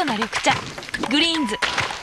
な緑茶グリーンズ。